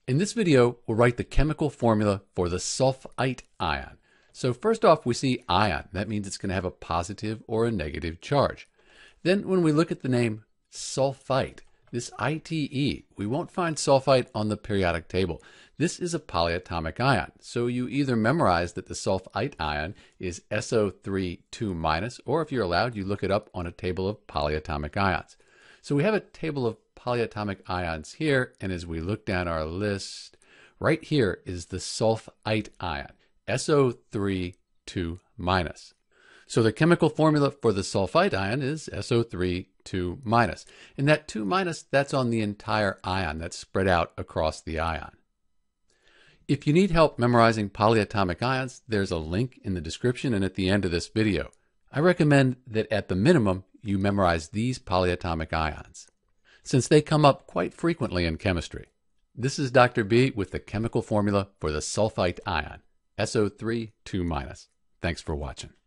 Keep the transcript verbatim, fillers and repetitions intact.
In this video, we'll write the chemical formula for the sulfite ion. So first off, we see ion. That means it's going to have a positive or a negative charge. Then when we look at the name sulfite, this I T E, we won't find sulfite on the periodic table. This is a polyatomic ion. So you either memorize that the sulfite ion is S O three two minus, or if you're allowed, you look it up on a table of polyatomic ions. So we have a table of polyatomic ions here, and as we look down our list, right here is the sulfite ion, S O three two minus. So the chemical formula for the sulfite ion is S O three two minus. And that two minus, that's on the entire ion, that's spread out across the ion. If you need help memorizing polyatomic ions, there's a link in the description and at the end of this video. I recommend that at the minimum, you memorize these polyatomic ions, since they come up quite frequently in chemistry. This is Doctor B with the chemical formula for the sulfite ion, S O three two minus. Thanks for watching.